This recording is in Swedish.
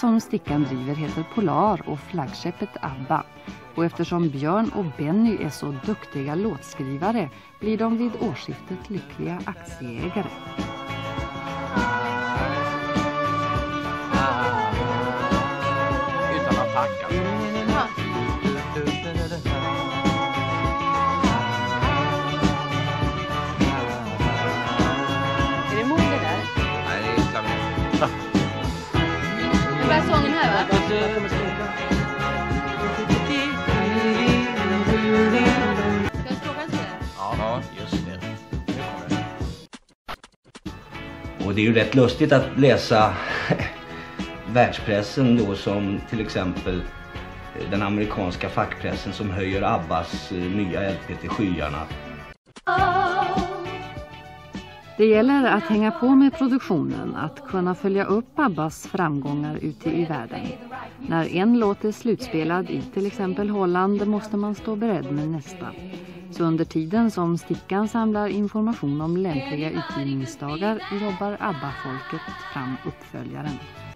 som Stickan driver heter Polar och flaggskeppet ABBA. Och eftersom Björn och Benny är så duktiga låtskrivare blir de vid årsskiftet lyckliga aktieägare. Utan att packa. Är det Moder där? Nej, det är klavier. Nu börjar sången här, va? Ska jag fråga sig det? Ja, just det. Nu kommer det. Och det är ju rätt lustigt att läsa världspressen då, som till exempel den amerikanska fackpressen som höjer Abbas nya LP till skyarna. Det gäller att hänga på med produktionen, att kunna följa upp Abbas framgångar ute i världen. När en låt är slutspelad i till exempel Holland måste man stå beredd med nästa. Så under tiden som Stickan samlar information om lämpliga utgivningsdagar jobbar ABBA-folket fram uppföljaren.